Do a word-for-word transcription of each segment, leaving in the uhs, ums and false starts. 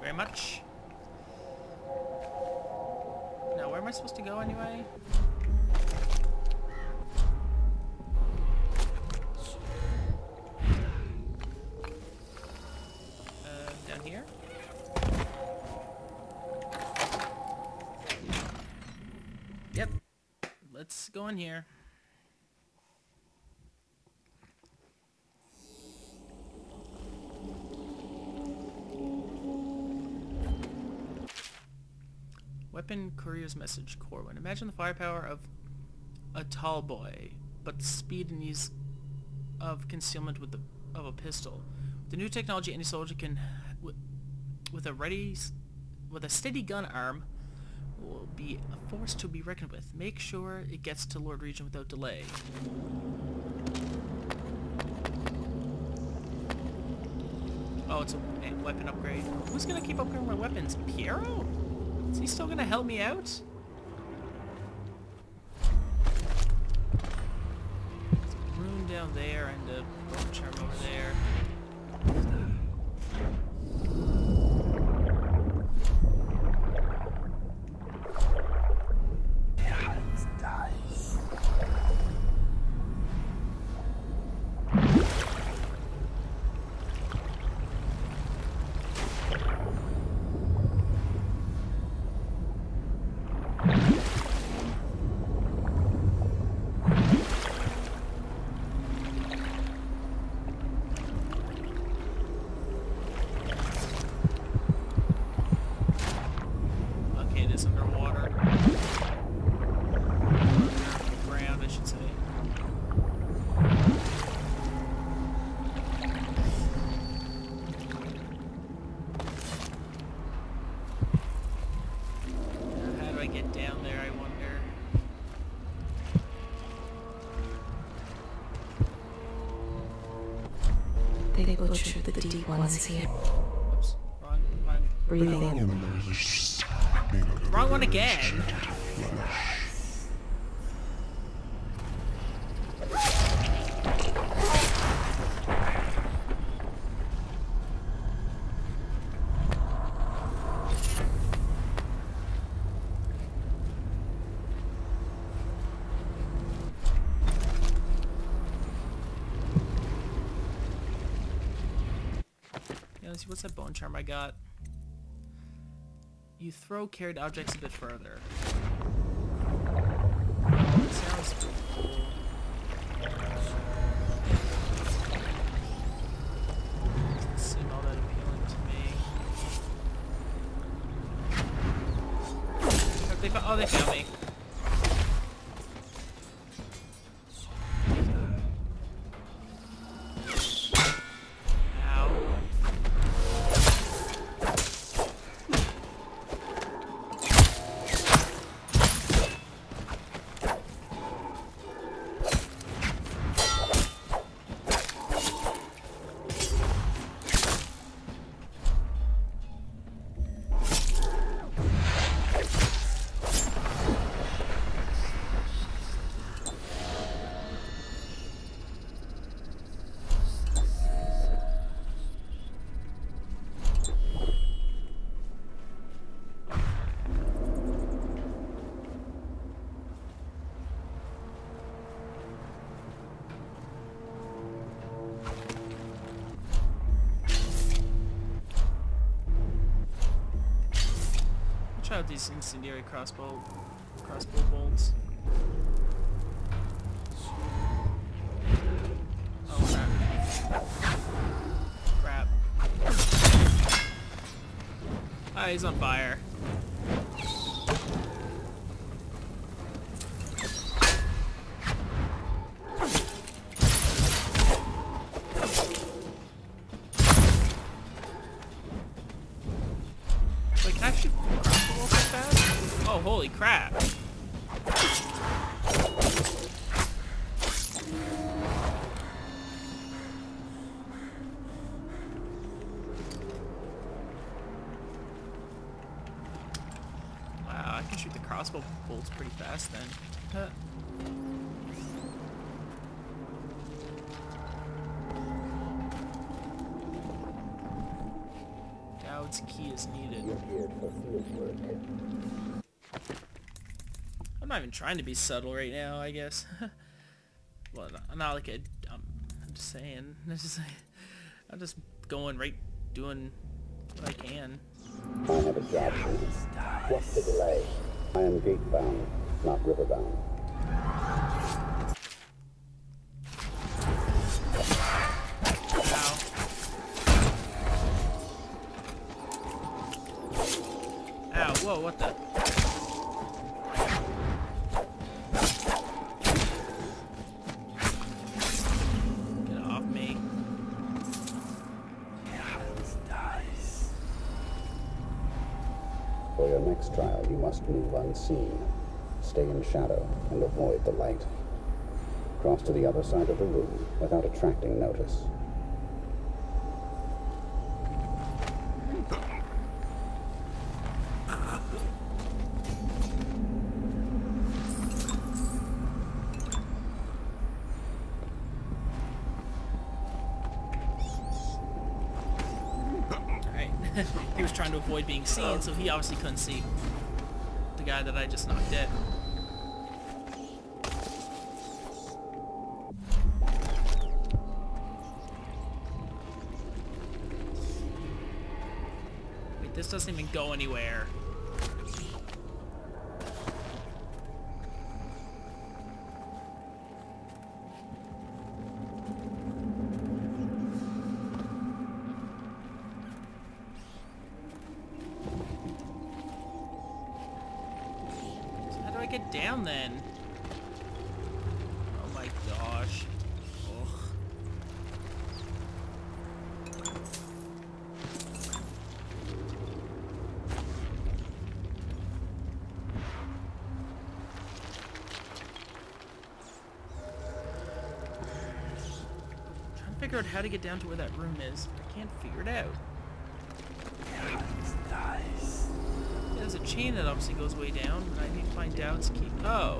very much. Now, where am I supposed to go anyway? Uh, down here? Yep. Let's go in here. Weapon Courier's Message Corwin. Imagine the firepower of a tall boy, but the speed and ease of concealment with the of a pistol. With the new technology, any soldier can, with, with a ready, with a steady gun arm, will be a force to be reckoned with. Make sure it gets to Lord Regent without delay. Oh, it's a, a weapon upgrade. Who's gonna keep upgrading my weapons? Piero? Is he still gonna help me out? There's a rune down there and a bone charm over there. They butchered the deep ones here. Oops. Wrong, wrong. Breathe in. Wrong one again. Let's see, what's that bone charm I got? You throw carried objects a bit further. Oh, it sounds cool. Doesn't seem all that appealing to me. Have they fo- oh, they found me. Try out these incendiary crossbow crossbow bolts. Oh crap. Crap. Ah, he's on fire. Wait, can I shoot crossbow bolts like that? Oh, holy crap. Wow, I can shoot the crossbow bolts pretty fast then. Huh. Dowd Dowd's key is needed. You're here for field work. I'm not even trying to be subtle right now, I guess. Well, I'm not like a... I'm, I'm just saying. I'm just, I'm just going right, doing what I can. I have a job for you. What's the delay? I am gate-bound, not river-bound. Ow. Ow, whoa, what the? Get off me. For your next trial, you must move unseen. Stay in shadow and avoid the light. Cross to the other side of the room without attracting notice. Alright. He was trying to avoid being seen, so he obviously couldn't see the guy that I just knocked dead. Wait, this doesn't even go anywhere. How do I get down then? Oh my gosh. Ugh. Trying to figure out how to get down to where that room is. I can't figure it out. Yeah, there's a chain that obviously goes way down, but I need to find Dowd's key. Oh.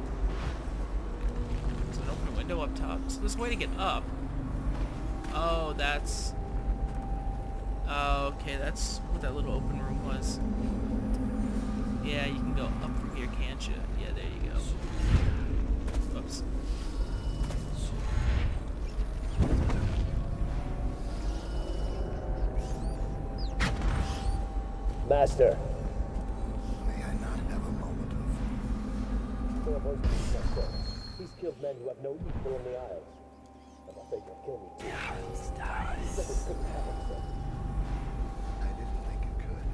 There's an open window up top. So there's a way to get up. Oh, that's... Oh, okay, that's what that little open room was. Yeah, you can go up from here, can't you? Yeah, there you go. Oops. Master. May I not have a moment of... He's killed men who have no equal in the Isles. I'm afraid he'll kill me too. He said this couldn't happen, sir. I didn't think it could.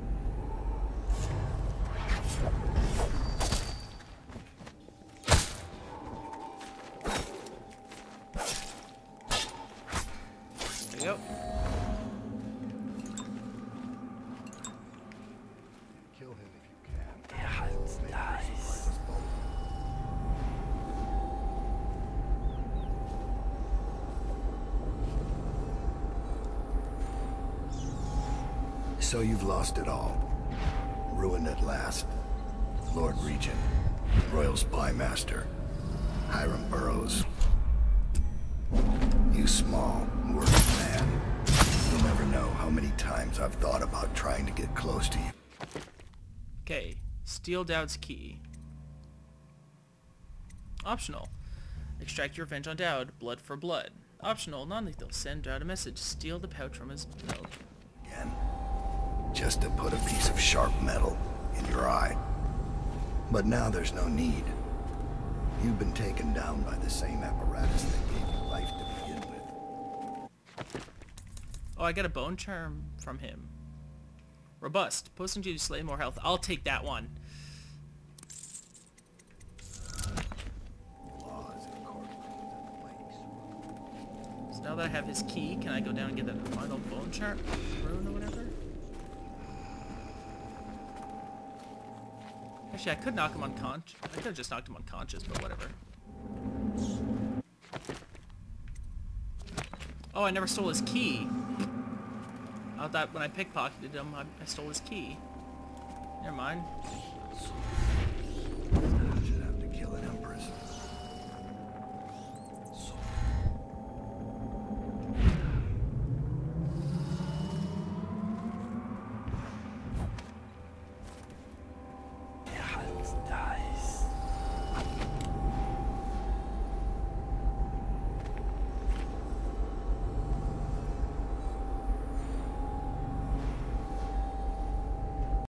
There you go. Kill him if you can. Yeah, it's nice. Us both. So you've lost it all. Ruined at last. Lord Regent, Royal Spy Master, Hiram Burroughs. You small, worthy man. You'll never know how many times I've thought about trying to get close to you. Okay, steal Dowd's key. Optional. Extract your revenge on Dowd, blood for blood. Optional, non-lethal. Send Dowd a message. Steal the pouch from his belt. Again. Just to put a piece of sharp metal in your eye. But now there's no need. You've been taken down by the same apparatus that gave you life to begin with. Oh, I got a bone charm from him. Robust. Posting to slay more health. I'll take that one. Laws and courtrooms and place. So now that I have his key, can I go down and get that final bone charm rune or whatever? Actually, I could knock him unconscious. I could have just knocked him unconscious, but whatever. Oh, I never stole his key. I thought when I pickpocketed him, I, I stole his key. Never mind. Someone should have to kill an empress.